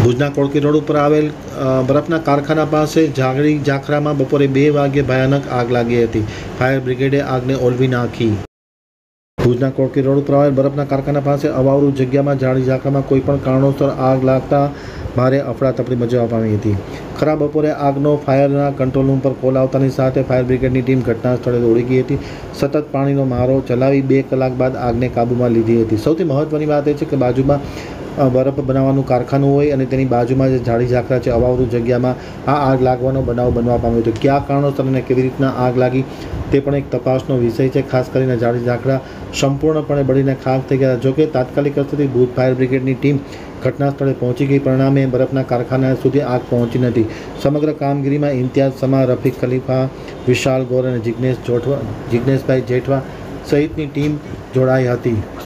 ભુજના કોળકી રોડ ઉપર આવેલ બરફના કારખાના પાસે જાગડી ઝાખરામાં બપોરે 2 વાગ્યે ભયાનક આગ લાગી હતી. ફાયર બ્રિગેડે આગને ઓલવી નાખી. ભુજના કોળકી રોડ ઉપર આવેલ બરફના કારખાના પાસે અવાવરૂ જગ્યામાં જાડી ઝાખરામાં કોઈપણ કારણોસર આગ લાગતા ભારે અફડાતફડી મચવા પામી હતી. ખરા બપોરે આગનો ફાયરના કંટ્રોલ રૂમ પર કોલ આવતાની સાથે ફાયર બ્રિગેડની ટીમ ઘટના સ્થળે દોડી ગઈ હતી. સતત પાણીનો મારો ચલાવી 2 કલાક બાદ આગને કાબૂમાં લીધી હતી. સૌથી મહત્વની વાત એ છે કે બાજુમાં બરફ બનાવવાનું કારખાનું હોય અને તેની બાજુમાં જે જાડી ઝાખરા છે, અવાવરૂ જગ્યામાં આ આગ લાગવાનો બનાવ બનવા પામ્યો હતો. કયા કારણોસર અને કેવી રીતના આગ લાગી તે પણ એક તપાસનો વિષય છે. ખાસ કરીને જાડી ઝાખરા સંપૂર્ણપણે બળીને ખાખ થઈ ગયા. જોકે તાત્કાલિક અસરથી ભુજ ફાયર બ્રિગેડની ટીમ ઘટના સ્થળે પહોંચી ગઈ. પરિણામે બરફના કારખાના સુધી આગ પહોંચી નથી. સમગ્ર કામગીરીમાં ઇમ્તિયાઝ સમા, રફીક ખલીફા, વિશાલ ગોર અને જિગ્નેશભાઈ જેઠવા સહિતની ટીમ જોડાઈ હતી.